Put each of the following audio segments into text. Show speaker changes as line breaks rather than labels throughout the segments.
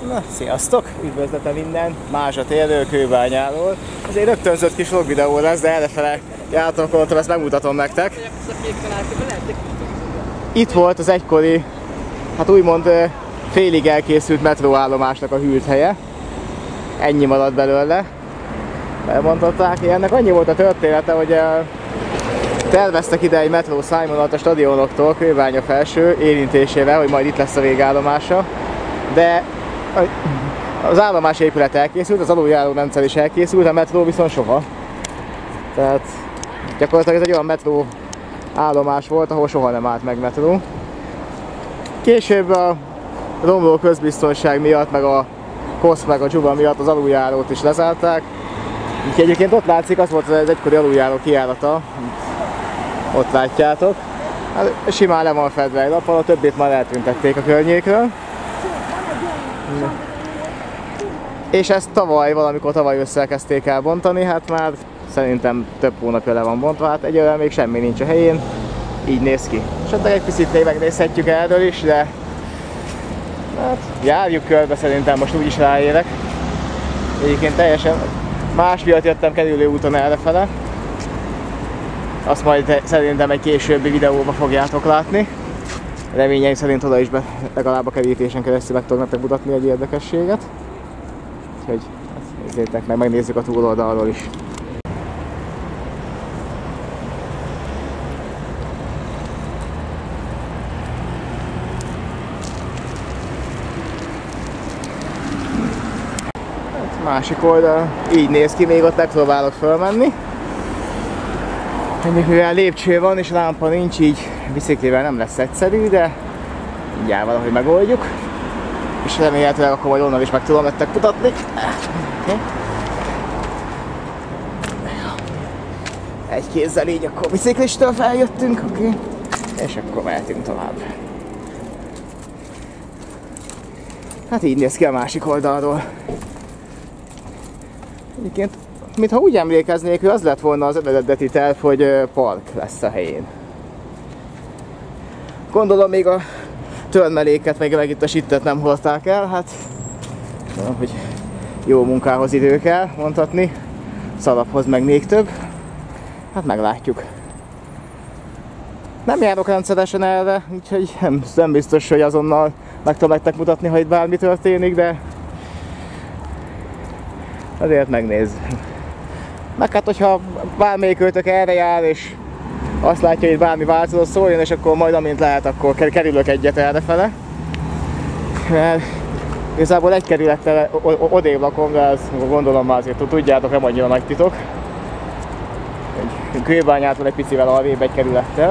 Na, sziasztok! Üdvözletem innen Mázsa térről, Kőbányáról. Ez egy rögtönzött kis vlog videó lesz, de errefele játékoltam, ezt megmutatom nektek. Itt volt az egykori, hát úgymond félig elkészült metróállomásnak a hűlt helye. Ennyi maradt belőle. Elmondották, ennek annyi volt a története, hogy terveztek ide egy metró szájvonalat a stadionoktól Kőbánya felső érintésével, hogy majd itt lesz a végállomása. De az állomás épület elkészült, az aluljáró rendszer is elkészült, a metró viszont soha. Tehát gyakorlatilag ez egy olyan metró állomás volt, ahol soha nem állt meg metró. Később a romló közbiztonság miatt, meg a kosz meg a dzsuva miatt az aluljárót is lezárták. Úgyhogy egyébként ott látszik, az volt az egykori aluljáró kijárata, ott látjátok. Hát simán le van fedve egy lappal, a többit már eltüntették a környékről. És ezt valamikor tavaly elkezdték elbontani, hát már szerintem több hónapja le van bontva, hát egyelőre még semmi nincs a helyén, így néz ki. Esetleg egy picit még megnézhetjük erről is, de hát járjuk körbe, szerintem most úgyis ráérek. Egyébként teljesen más miatt jöttem kerülő úton errefele. Azt majd szerintem egy későbbi videóban fogjátok látni. Reményeim szerint oda is legalább a kerítésen keresztül meg tudok nektek mutatni egy érdekességet. Úgyhogy nézzétek meg, megnézzük a túloldalról is. Másik oldal így néz ki, még ott megpróbálok fölmenni. Mivel lépcső van és lámpa nincs, így biciklivel nem lesz egyszerű, de mindjárt valahogy megoldjuk. És remélhetőleg akkor majd onnan is meg tudom nektek mutatni. Okay. Egy kézzel így akkor biciklistől feljöttünk, okay. És akkor mehetünk tovább. Hát így néz ki a másik oldalról. Egyébként, mintha úgy emlékeznék, hogy az lett volna az eredeti terv, hogy park lesz a helyén. Gondolom még a törmeléket, meg itt a sittet nem hozták el, hát tudom, hogy jó munkához idő kell mondhatni, szalaphoz meg még több, hát meglátjuk. Nem járok rendszeresen erre, úgyhogy nem biztos, hogy azonnal meg tudom nektek mutatni, ha itt bármi történik, de azért megnézzük. Meg hát, hogyha bármelyik őtök erre jár, és azt látja, hogy bármi változott, szóljon, és akkor majd amint lehet, akkor kerülök egyet errefele. Mert igazából egy kerülettel odébb lakom, de ezt gondolom már azért tudjátok, nem annyira nagy titok. Kőbányától egy picivel arrébb egy kerülettel.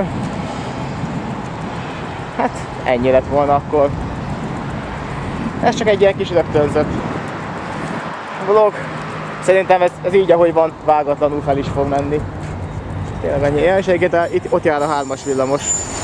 Hát ennyi lett volna akkor. Ez csak egy ilyen kis rögtönzött vlog. Szerintem ez így, ahogy van, vágatlanul fel is fog menni. Tényleg annyi jelenséget, ott jár a 3-as villamos.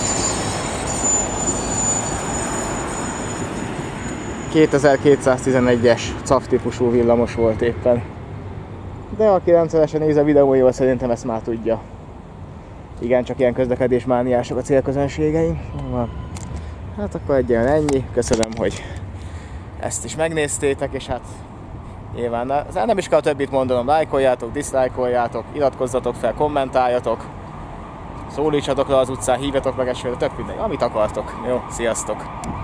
2211-es CAF típusú villamos volt éppen. De aki rendszeresen néz a videóival, szerintem ezt már tudja. Igen, csak ilyen közlekedésmániások a célközönségeim. Hát akkor egyen ennyi. Köszönöm, hogy ezt is megnéztétek, és hát nyilván nem is kell többit mondanom, lájkoljátok, diszlájkoljátok, iratkozzatok fel, kommentáljatok, szólítsatok le az utcán, hívjatok meg esőre, tök mindegy, amit akartok. Jó, sziasztok!